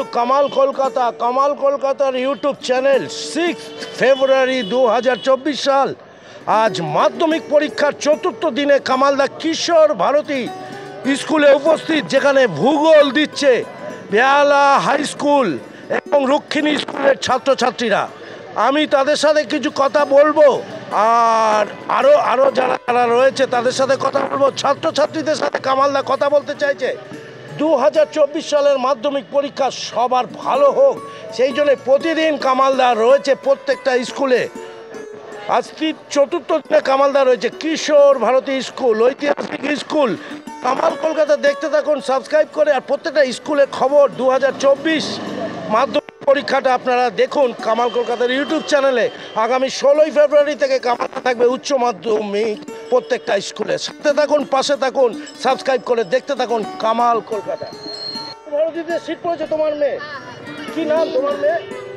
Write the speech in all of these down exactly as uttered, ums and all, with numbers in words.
কামাল কলকাতা কামাল কলকাতার YouTube channel six ফেব্রুয়ারি দু হাজার চব্বিশ সাল। আজ মাধ্যমিক পরীক্ষার চতুর্থ দিনে কামালদা কিশোর ভারতী স্কুলে উপস্থিত, যেখানে ভূগোল দিচ্ছে বেহালা হাই স্কুল এবং রক্ষিণী স্কুলের ছাত্রছাত্রীরা। আমি তাদের সাথে কিছু কথা বলবো, আর আরও আরও যারা যারা রয়েছে তাদের সাথে কথা বলবো। ছাত্রছাত্রীদের সাথে কামালদা কথা বলতে চাইছে দু হাজার চব্বিশ সালের মাধ্যমিক পরীক্ষা সবার ভালো হোক, সেই জন্য প্রতিদিন কামালদা রয়েছে প্রত্যেকটা স্কুলে। আজ চতুর্থ দিনে কামালদা রয়েছে কিশোর ভারতী স্কুল, ঐতিহাসিক স্কুল। কামাল কলকাতা দেখতে থাকুন সাবস্ক্রাইব করে, আর প্রত্যেকটা স্কুলের খবর দু হাজার চব্বিশ মাধ্যমিক পরীক্ষাটা আপনারা দেখুন কামাল কলকাতার ইউটিউব চ্যানেলে। আগামী ষোলোই ফেব্রুয়ারি থেকে কামালদা থাকবে উচ্চ মাধ্যমিক প্রত্যেকটা স্কুলে। সাথে থাকুন, পাশে থাকুন, সাবস্ক্রাইব করে দেখতে থাকুন কামাল কলকাতা। ভারতীতে সিট পড়েছে তোমার মেয়ে, কি নাম তোমার মেয়ে?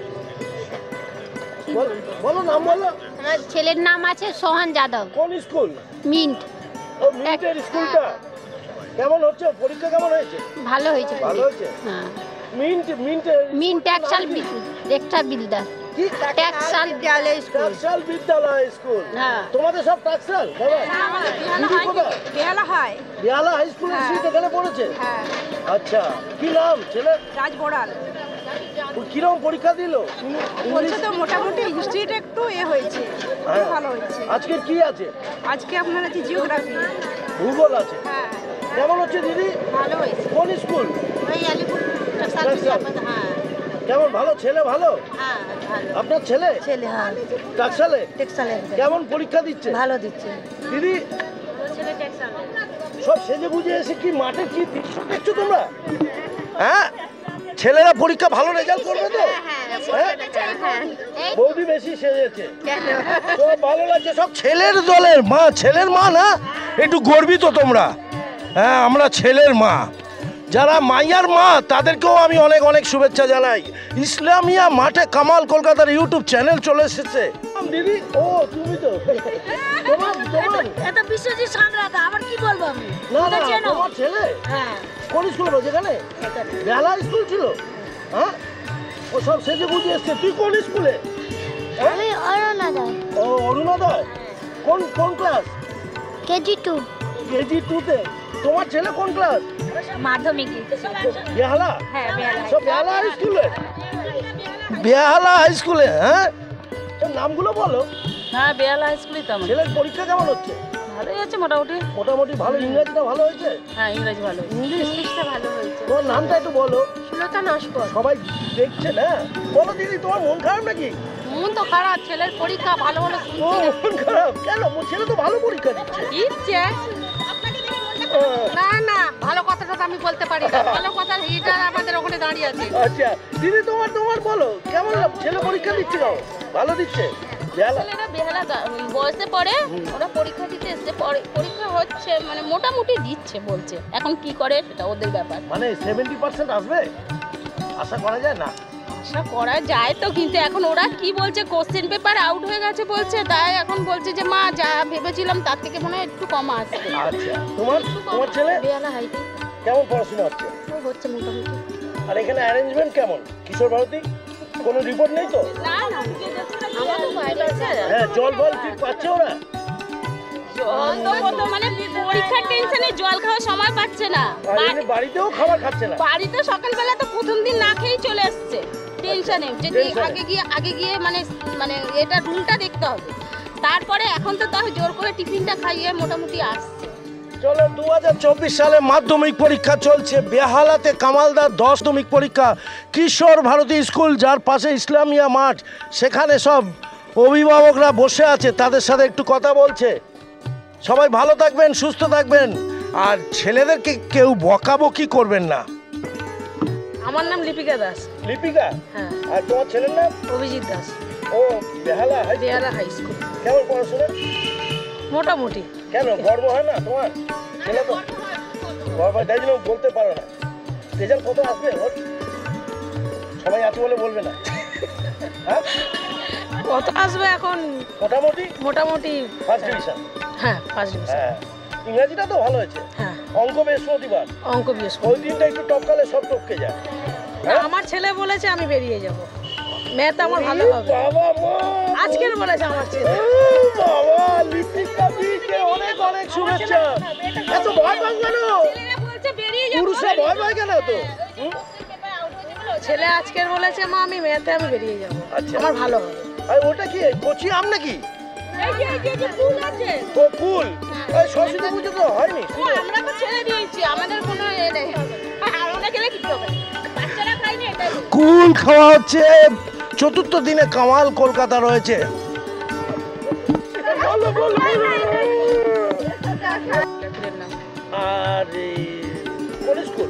বলো নাম বলো। আমার ছেলের নাম আছে সোহান যাদব। কোন স্কুল? মিন্ট। ও মিন্টের স্কুলটা কেমন হচ্ছে? পরীক্ষা কেমন হয়েছে? ভালো হয়েছে। ভালো হয়েছে। হ্যাঁ। Mint mint mint textile textile builder. কি টেক্সটাইল বিদ্যালয় স্কুল। টেক্সটাইল বিদ্যালয় স্কুল। হ্যাঁ। তোমাদের সব টেক্সটাইল বাবা? বেহালা হয়। বেহালা হাই স্কুলের সিট এখানে পড়েছে? হ্যাঁ। আচ্ছা, কি নাম ছেলে? রাজ বড়াল। কিরকম পরীক্ষা দিল? বলছে তো মোটামুটি হিস্ট্রিটা একটু এ হয়েছে, হ্যাঁ। ভালো হয়েছে। আজকে কি আছে? আজকে আপনার আছে জিওগ্রাফি। ভূগোল আছে। হ্যাঁ, কেমন হচ্ছে দিদি? ভালো হয়েছে। কোন স্কুল? ওই আলিপুর টেক্সটাইল বিদ্যালয়। হ্যাঁ কেমন? ভালো ছেলে? ভালো। হ্যাঁ ভালো। আপনার ছেলে ছেলে হ্যাঁ টাকসালে টেক্সটাইল কেমন পরীক্ষা দিচ্ছে? ভালো দিচ্ছে। দিদি ছেলে টেক্সটাইল। সব সেজে বুঝে এসে কি মাঠে কি দৃশ্য দেখছো তোমরা? হ্যাঁ, ছেলেরা পরীক্ষা ভালো রেজাল্ট করবে তো? হ্যাঁ, বৌদি বেশি সেজেছে, সব ভালো লাগছে। সব ছেলের দলের মা, ছেলের মা না, একটু গর্বিত তোমরা। হ্যাঁ, আমরা ছেলের মা। যারা মাইয়ার মা তাদেরকেও আমি অনেক অনেক শুভেচ্ছা জানাই। ইসলামিয়া মাঠে কামাল কলকাতার ইউটিউব চ্যানেল চলে এসেছে। দিদি, ও তুমি তো তোমার তোমার এটা বিশ্বজিৎ সামরাদা, আবার কি বলবো আমি? না না তোমার ছেলে হ্যাঁ। কোন স্কুলে পড়ছে? এখানে বেহালা স্কুল ছিল। হ্যাঁ, ও সব সেজে বুঝে এসছে। তুই কোন স্কুলে? আমি অরুণোদয়। ও অরুণোদয়। কোন কোন class? KG two. KG two তে। তোমার ছেলে কোন ক্লাস? মাধ্যমিক। বেহালা? হ্যাঁ বেহালা। সব বেহালা হাই স্কুলে? বেহালা হাই স্কুলে। হ্যাঁ, সব নামগুলো বলো। হ্যাঁ বেহালা হাই স্কুলই তো আমার। ছেলের পরীক্ষা কেমন হচ্ছে? ভালোই আছে মোটামুটি। মোটামুটি ভালো। ইংরেজিটা ভালো হয়েছে? হ্যাঁ ইংরেজি ভালো। ইংলিশটা ভালো হয়েছে। তোমার নামটা একটু বলো। সুলতা নস্কর। সবাই দেখছে না। বলো দিদি, তোমার মন খারাপ নাকি? মন তো খারাপ, ছেলের পরীক্ষা ভালো হলো ও মন খারাপ কেন? মোর ছেলে তো ভালো পরীক্ষা দিচ্ছে। দিচ্ছে। না না, ভালো কথাটা তো আমি বলতে পারি না। ভালো কথা এটা আমাদের ওখানে দাঁড়িয়ে আছে। আচ্ছা দিদি, তোমার তোমার বলো কেমন ছেলে পরীক্ষা দিচ্ছে? গাও ভালো দিচ্ছে? বেহালা ছেলেরা বেহালা বয়সে পড়ে, ওরা পরীক্ষা দিতে এসছে, পরীক্ষা হচ্ছে মানে মোটামুটি দিচ্ছে বলছে। এখন কি করে সেটা ওদের ব্যাপার। মানে সেভেন্টি পার্সেন্ট আসবে আশা করা যায় না? আশা করা যায় তো, কিন্তু এখন ওরা কি বলছে, কোশ্চেন পেপার আউট হয়ে গেছে বলছে, তাই এখন বলছে যে মা যা ভেবেছিলাম তার থেকে মনে হয় একটু কম আসবে। আচ্ছা, তোমার তোমার ছেলে বেহালা হাইতে কেমন পড়াশোনা হচ্ছে? হচ্ছে মোটামুটি। আর এখানে অ্যারেঞ্জমেন্ট কেমন? কিশোর ভারতী কোনো রিপোর্ট নেই তো? না না আমার তো বাইরে আছে। হ্যাঁ, জল ফল ঠিক পাচ্ছে ওরা? জল তো কত মানে পরীক্ষার টেনশনে জল খাওয়ার সময় পাচ্ছে না। আর এমনি বাড়িতেও খাবার খাচ্ছে না? বাড়িতে সকালবেলা তো প্রথম দিন না খেয়েই চলে আসছে টেনশনে, যে আগে গিয়ে আগে গিয়ে মানে মানে এটা রুলটা দেখতে হবে। তারপরে এখন তো তাও জোর করে টিফিনটা খাইয়ে মোটামুটি আসছে। চলো, দু হাজার চব্বিশ সালে মাধ্যমিক পরীক্ষা চলছে বেহালাতে। কামালদার দশ মাধ্যমিক পরীক্ষা। কিশোর ভারতী স্কুল, যার পাশে ইসলামিয়া মাঠ, সেখানে সব অভিভাবকরা বসে আছে, তাদের সাথে একটু কথা বলছে। সবাই ভালো থাকবেন, সুস্থ থাকবেন, আর ছেলেদেরকে কেউ বকাবকি করবেন না। আমার নাম লিপিকা দাস। লিপিকা? হ্যাঁ। আর তোমার ছেলের নাম? অভিজিৎ দাস। ও Behala high school. Behala high school. কেমন পড়াশোনা? মোটামুটি। কেন গর্ব হয় না তোমার ছেলে? তো গর্ব হয়, তাই জন্য বলতে পারো না। রেজাল্ট কত আসবে ওর? সবাই আছে বলে বলবে না? হ্যাঁ, কত আসবে এখন? মোটামুটি মোটামুটি ফার্স্ট ডিভিশন। হ্যাঁ ফার্স্ট ডিভিশন। হ্যাঁ, ইংরাজিটা তো ভালো হয়েছে। হ্যাঁ, অঙ্ক বৃহস্পতিবার, অঙ্ক বৃহস্পতি। ওই দিনটা একটু টপকালে সব টপকে যায়। হ্যাঁ? আমার ছেলে বলেছে আমি বেরিয়ে যাব, ম্যাথ আমার ভালো হবে। বাবা মা, আজকের বলেছে আমার ছেলে। ও বাবা, লিপিকা দিকে অনেক অনেক শুভেচ্ছা। এত ভয় পান কেন? ছেলেরা বলছে বেরিয়ে যাবো। পুরুষরা ভয় পায় কেন তো? হুম? ছেলে আজকের বলেছে মা আমি ম্যাথে আমি বেরিয়ে যাব, আচ্ছা। আমার ভালো হবে। আর ওটা কি কচি আম নাকি? এই যে এই যে এই যে ফুল আছে। ও ফুল, এই সরস্বতী পুজো তো হয়নি। ও, আমরা তো ছেড়ে দিয়েছি, আমাদের কোনো এ নেই। আর ওনা গেলে কি হবে? বাচ্চারা খায়নি এটাই। কুল খাওয়া হচ্ছে। চতুর্থ দিনে কামাল কলকাতা রয়েছে। আর এই কোন স্কুল?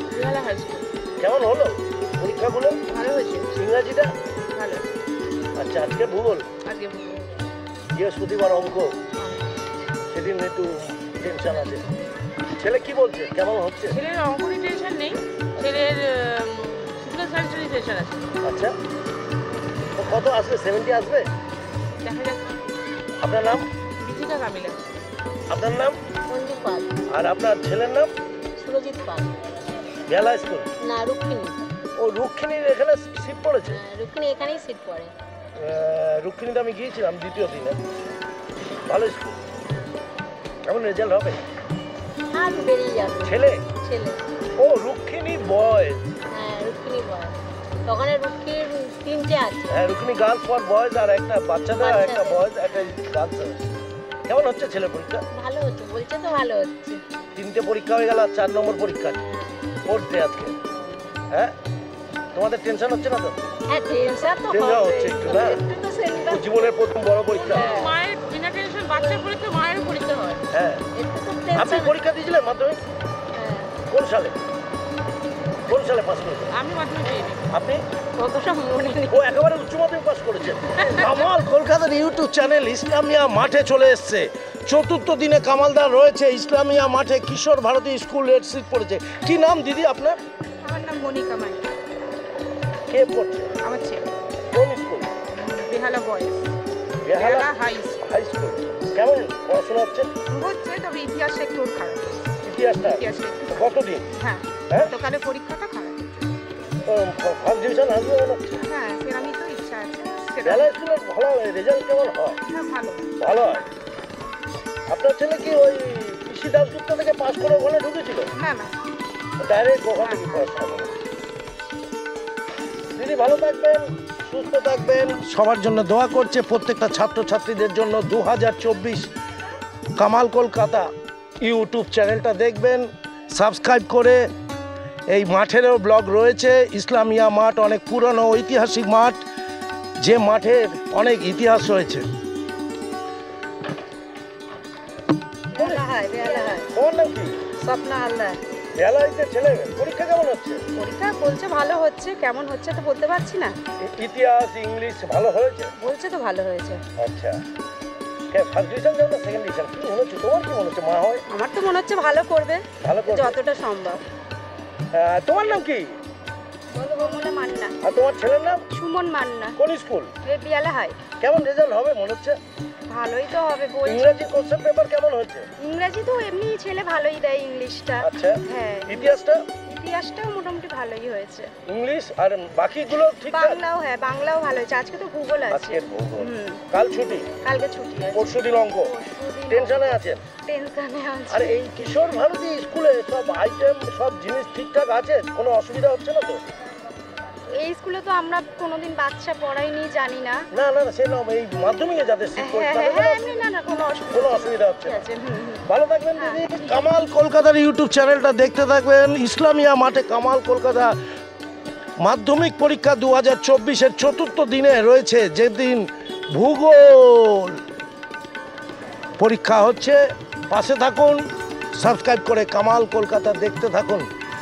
কেমন হলো পরীক্ষাগুলো? ভালো হয়েছে, ইংরাজিটা? ভালো। আচ্ছা, আজকে ভূগোল, আজকে বৃহস্পতিবার অঙ্ক, সেদিন একটু টেনশন আছে। ছেলে কি বলছে, কেমন হচ্ছে? ছেলের অঙ্কনি টেনশন নেই, ছেলের ফিজিক্যাল সায়েন্সের টেনশন আছে। আচ্ছা, তো কত আসবে? সেভেন্টি আসবে? দেখা যাক। আপনার নাম? বিচিকা কামিলা। আপনার নাম? মঞ্জু পাল, আর আপনার ছেলের নাম? সুরজিৎ পাল। বেলা স্কুল। না, রুক্মিণী। ও রুক্মিণীর এখানে সিট পড়েছে। হ্যাঁ, রুক্মিণী এখানেই সিট পড়ে। আহ, রুক্মিণীতে আমি গিয়েছিলাম দ্বিতীয় দিনে, ভালো স্কুল। কেমন রেজাল্ট হবে? আর বেরিয়ে যাবে ছেলে? ছেলে। ও রুক্মিণী বয়েজ। হ্যাঁ, রুক্মিণী বয়। ওখানে রুক্মিণীর তিনটে আছে। হ্যাঁ, রুক্মিণী গার্লস ফর বয়েজ, আর একটা বাচ্চাদের, আর একটা বাচ্চাদের। বয়েজ, একটা গার্লস। কেমন হচ্ছে ছেলে পরীক্ষা? ভালো হচ্ছে, বলছে তো ভালো হচ্ছে। তিনটে পরীক্ষা হয়ে গেল, আর চার নম্বর পরীক্ষা ফোর্থ ডে আজকে। হ্যাঁ, তোমাদের টেনশন হচ্ছে না তো? হ্যাঁ, টেনশন তো টেনশন হবে। হচ্ছে একটু না? একটু তো সেন্টার। জীবনের প্রথম বড় পরীক্ষা। মায়ের বিনা টেনশন, বাচ্চার পরীক্ষা মায়ের পরীক্ষা হয়। হ্যাঁ, একটু তো আপনি টেনশন। পরীক্ষা দিয়েছিলেন মাধ্যমিক? হ্যাঁ, কোন সালে? কোন সালে পাস করেছেন আমি মাধ্যমিক দিইনি, আপনি? অতটা মনে নেই। ও একেবারে উচ্চ মাধ্যমিক পাস করেছেন। কামাল কলকাতার ইউটিউব চ্যানেল ইসলামিয়া মাঠে চলে এসেছে। চতুর্থ দিনে কামালদার রয়েছে ইসলামিয়া মাঠে। Kishore Bharati school red seat পড়েছে। কি নাম দিদি আপনার? আমার নাম মনিকা মাই। কে পড়ছে? আমার ছেলে কোন school? Behala boys, Behala Behala high school. High school. কেমন পড়াশোনা হচ্ছে? হচ্ছে, তবে ইতিহাসটা একটু ওর খারাপ। ইতিহাসটা ইতিহাসটা একটু খারাপ। কতদিন? হ্যাঁ, হ্যাঁ, গতকালে পরীক্ষাটা খারাপ। ফার্স্ট ডিভিশন আসবে মনে হচ্ছে। হ্যাঁ, সেরামই তো ইচ্ছা আছে। সেটা বেহালা স্কুলের ভালো রেজাল্ট কেমন হয়? হ্যাঁ, ভালো। ভালো হয়। আপনার ছেলে কি ওই কৃষি দাসগুপ্ত থেকে পাস করে ওখানে ঢুকেছিল? না না, ডাইরেক্ট ওখান থেকে পড়াশোনা করে। দিদি ভালো থাকবেন, সুস্থ থাকবেন। সবার জন্য দোয়া করছে, প্রত্যেকটা ছাত্রছাত্রীদের জন্য। দু হাজার চব্বিশ কামাল কলকাতা ইউটিউব চ্যানেলটা দেখবেন, সাবস্ক্রাইব করে। এই মাঠেরও ব্লগ রয়েছে। ইসলামিয়া মাঠ অনেক পুরনো ঐতিহাসিক মাঠ, যে মাঠের অনেক ইতিহাস রয়েছে। Behala high, Behala high. তোমার নাম কি? স্বপ্না হালদার। বেলাইতে ছেলে পরীক্ষা কেমন হচ্ছে? পরীক্ষা বলছে ভালো হচ্ছে, কেমন হচ্ছে তো বলতে পারছি না। ই- ইতিহাস ইংলিশ ভালো হয়েছে? বলছে তো ভালো হয়েছে। আচ্ছা, ফার্স্ট ডিভিশন যাও না সেকেন্ড ডিভিশন? কি মনে হচ্ছে তোমার? কি মনে হচ্ছে মা হয়? আমার তো মনে হচ্ছে ভালো করবে, ভালো করবে। যতটা সম্ভব। আহ, তোমার নাম কি? বলবো মান্না। আর তোমার ছেলের নাম? সুমন মান্না। কোন স্কুল? বেহালা হাই। কেমন রেজাল্ট হবে মনে হচ্ছে? ভালোই তো হবে বলছে। ইংরেজি কোশ্চেন পেপার কেমন হয়েছে? ইংরাজি তো এমনি ছেলে ভালোই দেয়, ইংলিশটা। আচ্ছা, হ্যাঁ, ইতিহাসটা? ইতিহাসটাও মোটামুটি ভালোই হয়েছে। ইংলিশ আর বাকিগুলো ঠিকঠাক? বাংলাও, হ্যাঁ বাংলাও ভালো হয়েছে। আজকে তো ভূগোল আছে। আজকের ভূগোল। হুম, কাল ছুটি, কালকে ছুটি আছে। পরশু দিন অঙ্ক। পরশুদিন টেনশনে আছেন? টেনশনে আছে। আর এই কিশোর ভারতী স্কুলে সব আইটেম, সব জিনিস ঠিকঠাক আছে? কোনো অসুবিধা হচ্ছে না তো? এই স্কুলে তো আমরা কোনোদিন বাচ্চা পড়াইনি, জানি না। না না না, সে না, এই মাধ্যমিকে যাদের সিট হ্যাঁ পরীক্ষা হ্যাঁ হবে হ্যাঁ, না, এমনি না না, কোনো অসুবিধা কোনো অসুবিধা হচ্ছে না। আছে। হুম, হুম। ভালো থাকবেন দিদি। কামাল কলকাতার ইউটিউব চ্যানেলটা দেখতে থাকবেন। ইসলামিয়া মাঠে কামাল কলকাতা মাধ্যমিক পরীক্ষা দু হাজার চব্বিশের চতুর্থ দিনে রয়েছে, যেদিন ভূগোল পরীক্ষা হচ্ছে। পাশে থাকুন, সাবস্ক্রাইব করে কামাল কলকাতা দেখতে থাকুন।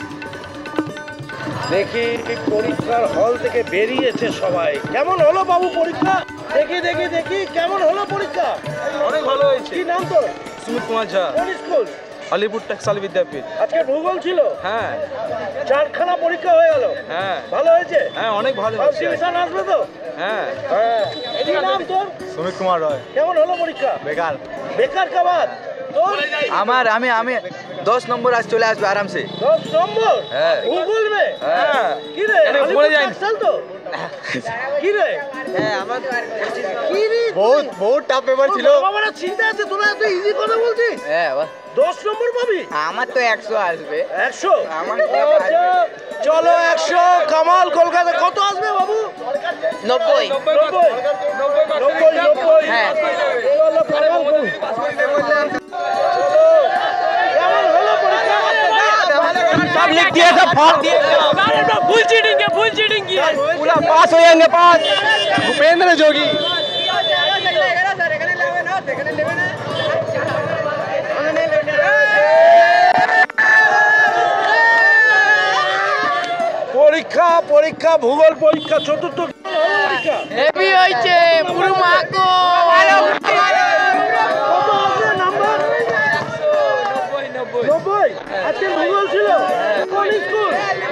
দেখি পরীক্ষার হল থেকে বেরিয়েছে সবাই। কেমন হলো বাবু পরীক্ষা? দেখি দেখি দেখি কেমন হলো পরীক্ষা? অনেক ভালো হয়েছে। কি নাম তোর? সুমিত কুমার ঝা, কোন স্কুল? আলিপুর টেক্সটাইল বিদ্যাপীঠ। আজকে ভূগোল ছিল? হ্যাঁ চারখানা পরীক্ষা হয়ে গেল। হ্যাঁ ভালো হয়েছে? হ্যাঁ অনেক ভালো ফার্স্ট হয়েছে। ডিভিশন আসবে তো? হ্যাঁ হ্যাঁ। কি নাম তোর? সুমিত কুমার রয়। কেমন হলো পরীক্ষা? বেকার। বেকার কাবাদ। তোর আমার আমি আমি দশ নম্বর আজ চলে আসবে আরামসে। দশ নম্বর হ্যাঁ। ভূগোল মে হ্যাঁ। কি রে এনে আলিপুর পড়ে যাই। টেক্সটাইল তো কি রে হ্যাঁ আমার কি রে বহুত বহুত টাফ পেপার ছিল। বাবারা চিন্তা আছে তোরা এত ইজি কথা বলছিস হ্যাঁ বাহ। দশ নম্বর পাবি আমার তো একশো আসবে। একশো আমার আচ্ছা, চলো একশো কামাল কলকাতা কত আসবে বাবু নব্বই। নব্বই নব্বই নব্বই হ্যাঁ। চলো কামাল কল- চলো। কেমন হলো পরীক্ষা? सब लिख दिए सब फाड़ दिए फुल चीटिंग है फुल चीटिंग की है पूरा पास हो जाएंगे पास। भूपेंद्र जोगी পরীক্ষা পরীক্ষা ভূগোল পরীক্ষা চতুর্থ পরীক্ষা হেভি হইছে পুরো মাকো কত আছে নাম্বার নব্বই আজকে ভূগোল ছিল কোন স্কুল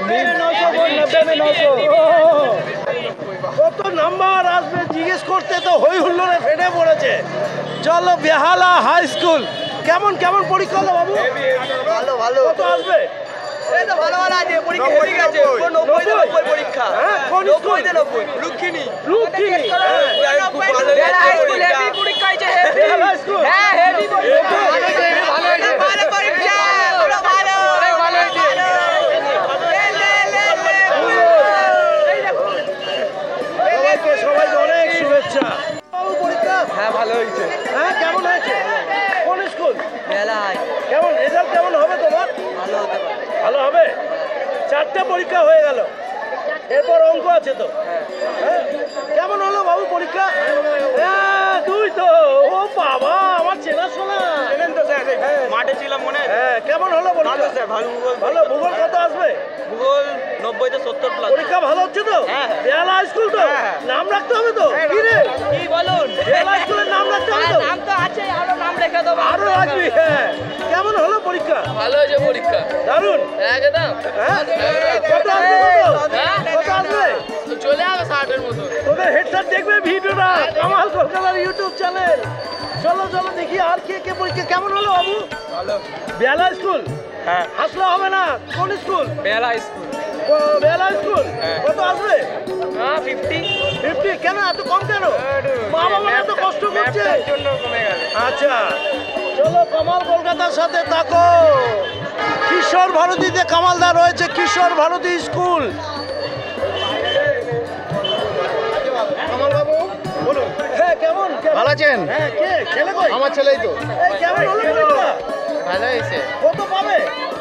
কত নাম্বার আসবে জিজ্ঞেস করতে তো হই হুল্লোড়ে ফেটে পড়েছে। চলো বেহালা হাই স্কুল কেমন কেমন পরীক্ষা হলো বাবু ভালো ভালো। কত আসবে এই তো ভালো ভালো আছে পরীক্ষা ঠিক আছে। নব্বই তে নব্বই পরীক্ষা। হ্যাঁ, কোন স্কুল? নব্বই তে নব্বই লুকিনি। লুকিনি হ্যাঁ। খুব ভালো হেভি পরীক্ষা হয়েছে হেভি। বেহালা স্কুল হ্যাঁ হেভি পরীক্ষা। নব্বই। ভালো হয়েছে ভালো পরীক্ষা পুরো ভালো ভালো হয়েছে। সবাইকে সবাইকে অনেক শুভেচ্ছা বাবু পরীক্ষা হ্যাঁ ভালো হয়েছে। হ্যাঁ কেমন হয়েছে কোন স্কুল বেলা কেমন রেজাল্ট কেমন হবে তোমার ভালো হতে পারে। ভালো হবে চারটে পরীক্ষা হয়ে গেল এরপর অঙ্ক আছে তো হ্যাঁ? কেমন হলো বাবু পরীক্ষা হ্যাঁ দুই তো ও বাবা আমার চেনাশোনা মাঠে ছিলাম মনে আছে? হ্যাঁ কেমন হলো পরীক্ষা স্যার ভালো ভূগোল ভালো ভূগোল কত আসবে ভূগোল নব্বই তে সত্তর প্লাস। পরীক্ষা ভালো হচ্ছে তো হ্যাঁ। বেহালা স্কুল তো হ্যাঁ। নাম রাখতে হবে তো কি রে কি বলুন? বেহালা স্কুলের নাম রাখতে হবে তো নাম তো আছে আরো নাম রেখে দেবো। আরো রাখবি হ্যাঁ কেমন হলো পরীক্ষা ভালো হয়েছে পরীক্ষা দারুন একদম হ্যাঁ কত আসবে কত হ্যাঁ? কত আসবে তো চলে যাবে ষাটের মতো তোদের হেডসেট দেখবে ভিডিওটা কামাল কলকাতার ইউটিউব চ্যানেল চলো চলো দেখি আর কে কে পরীক্ষা কেমন হলো বাবু ভালো। বেহালা স্কুল হ্যাঁ আসলে হবে না কোন স্কুল বেলা স্কুল। ও, বেহালা স্কুল হ্যাঁ। কত আসবে হ্যাঁ ফিফটি। ফিফটি কেন এত কম কেন মা বাবা এত কষ্ট করছে জন্য কমে গেল। আচ্ছা চলো কামাল কলকাতার সাথে থাকো কিশোর ভারতীতে কামালদা রয়েছে কিশোর ভারতী স্কুল কামাল বাবু বলুন হ্যাঁ কেমন কেমন? ভালো আছেন? হ্যাঁ কে ছেলে কই আমার ছেলেই তো। এই কেমন হলো পরীক্ষা ভালো হয়েছে কত পাবে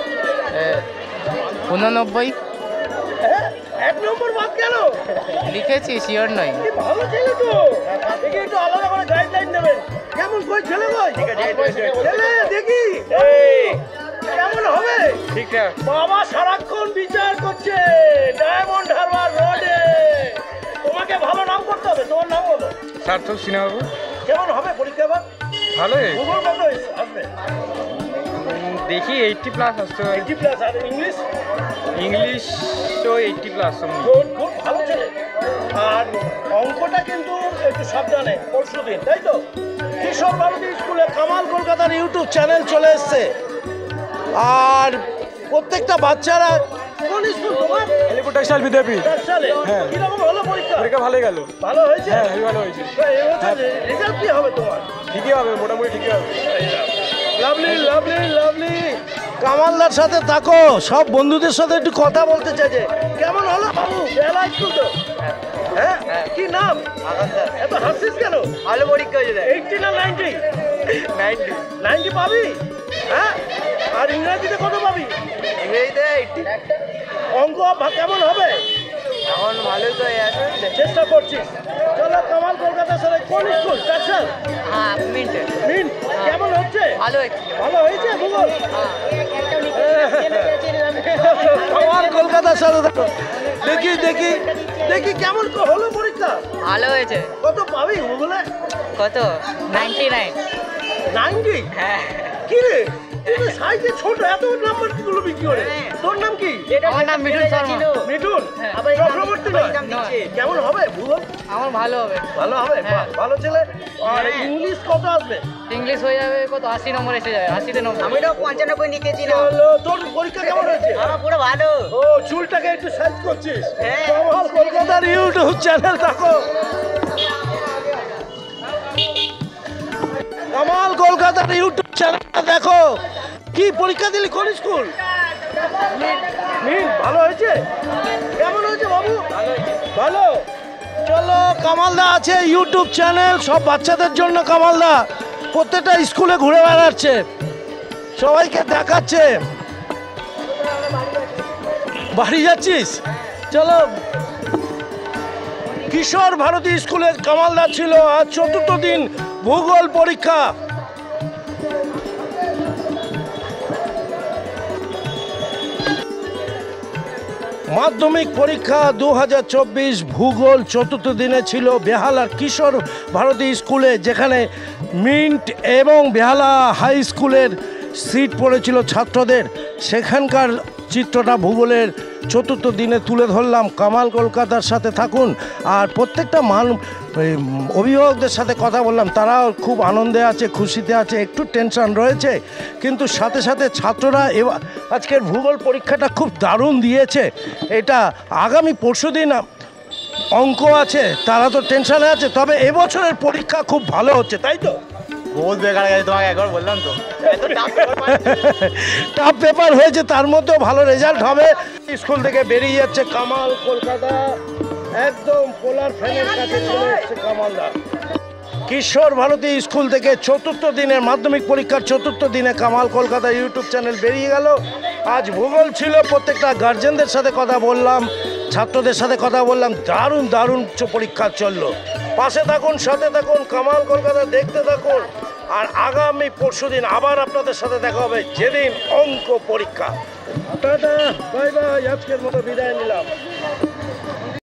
উননব্বই হ্যাঁ এক নম্বর বাদ কেন লিখেছি শিওর নয় কি ভালো ছেলে তো দেখি একটু আলাদা করে গাইডলাইন দেবেন কেমন কই ছেলে কই ছেলে দেখি এই কেমন হবে ঠিকঠাক। বাবা সারাক্ষণ বিচার করছে ডায়মন্ড হারবার রোডে তোমাকে ভালো নাম করতে হবে তোমার নাম বলো সার্থক সিনেমা বাবু। কেমন হবে পরীক্ষা এবার ভালো ভূগোল কত আসবে দেখি এইটটি প্লাস আসছে। এইটি প্লাস আর ইংলিশ ইংলিশ তো এইটটি প্লাস। গুড গুড ভালো ছেলে আর অঙ্কটা কিন্তু একটু সাবধানে পরশু দিন তাই তো কিশোর ভারতী স্কুলে কামাল কলকাতার ইউটিউব চ্যানেল চলে এসছে আর প্রত্যেকটা বাচ্চারা কোন স্কুল তোমার আলিপুর টেক্সটাইল বিদ্যাপীঠ। সালে হ্যাঁ। কিরকম হলো পরীক্ষা পরীক্ষা ভালোই গেল। ভালো হয়েছে হ্যাঁ হেভি ভালো হয়েছে। রেজাল্ট কি হবে তোমার ঠিকই হবে মোটামুটি ঠিকই হবে। লাভলি লাভলি লাভলি কামালদার সাথে থাকো সব বন্ধুদের সাথে একটু কথা বলতে চাইছে কেমন হলো বাবু বেলা স্কুল তো হ্যাঁ কি নাম এত হাসিস কেন ভালো পরীক্ষা হয়েছে। এইটটি না নাইনটি নাইনটি। নাইনটি পাবি হ্যাঁ আর ইংরেজিতে কত পাবি ইংরেজিতে এইটটি। অঙ্ক ভা- কেমন হবে এখন ভালোই তো আছে। চেষ্টা করছিস চলো কামাল কলকাতার সাথে কোন স্কুল টাকসাল হ্যাঁ মিনিটে মিন কেমন হচ্ছে ভালো হয়েছে। ভালো হয়েছে ভূগোল কামাল কলকাতার সাথে থাকো দেখি দেখি দেখি কেমন ক- হলো পরীক্ষা ভালো হয়েছে। কত পাবি ভূগোলে কত নাইনটি নাইন। নাইনটি হ্যাঁ কি রে সাইজে ছোট, এত নাম্বার গুলো বিক্রি করে। তোর নাম কি? আমার নাম মিঠুন শর্মা। মিঠুন চক্রবর্তী নয়? কেমন হবে ভূগোল? আমার ভালো হবে। ভালো হবে, বাহ, ভালো ছেলে। আর ইংলিশ কত আসবে? ইংলিশ হয়ে যাবে কত আশি নম্বর এসে যাবে, আশিতে নম্বর। আমি তো পঞ্চানব্বই নিতেছি না। চলো, তোর পরীক্ষা কেমন হয়েছে? আমার পুরো ভালো। ও, চুলটাকে একটু সাইজ করছিস? হ্যাঁ। কামাল কলকাতার ইউটিউব চ্যানেল দেখো। কামাল কলকাতার ইউটিউব চ্যানেলটা দেখো। কি পরীক্ষা দিলি কোন স্কুল? মিল। ভালো হয়েছে? কেমন হয়েছে বাবু? ভালো। চলো, কামালদা আছে ইউটিউব চ্যানেল সব বাচ্চাদের জন্য। কামালদা প্রত্যেকটা স্কুলে ঘুরে বেড়াচ্ছে, সবাইকে দেখাচ্ছে। বাড়ি যাচ্ছিস? চলো। কিশোর ভারতী স্কুলে কামালদা ছিল। আজ চতুর্থ দিন ভূগোল পরীক্ষা। মাধ্যমিক পরীক্ষা দু হাজার চব্বিশ ভূগোল চতুর্থ দিনে ছিল বেহালার কিশোর ভারতী স্কুলে, যেখানে মিন্ট এবং বেহালা হাই স্কুলের সিট পড়েছিল ছাত্রদের। সেখানকার চিত্রটা ভূগোলের চতুর্থ দিনে তুলে ধরলাম। কামাল কলকাতার সাথে থাকুন। আর প্রত্যেকটা মান অভিভাবকদের সাথে কথা বললাম, তারাও খুব আনন্দে আছে, খুশিতে আছে, একটু টেনশন রয়েছে, কিন্তু সাথে সাথে ছাত্ররা এবার আজকের ভূগোল পরীক্ষাটা খুব দারুণ দিয়েছে। এটা আগামী পরশু দিন অঙ্ক আছে, তারা তো টেনশনে আছে, তবে এবছরের পরীক্ষা খুব ভালো হচ্ছে, তাই তো? বহুত বেকার গেছে, তোমাকে একবার বললাম তো। টাফ পেপার হয়েছে, তার মধ্যেও ভালো রেজাল্ট হবে। স্কুল থেকে বেরিয়ে যাচ্ছে কামাল কলকাতা, একদম পোলার ফ্যানের কাছে চলে এসছে কামালদা। কিশোর ভারতী স্কুল থেকে চতুর্থ দিনের মাধ্যমিক পরীক্ষার চতুর্থ দিনে কামাল কলকাতা ইউটিউব চ্যানেল বেরিয়ে গেল। আজ ভূগোল ছিল, প্রত্যেকটা গার্জেনদের সাথে কথা বললাম, ছাত্রদের সাথে কথা বললাম। দারুণ দারুণ পরীক্ষা চললো। পাশে থাকুন, সাথে থাকুন, কামাল কলকাতা দেখতে থাকুন। আর আগামী পরশু দিন আবার আপনাদের সাথে দেখা হবে, যেদিন অঙ্ক পরীক্ষা। টাটা, বাই বাই, আজকের মতো বিদায় নিলাম।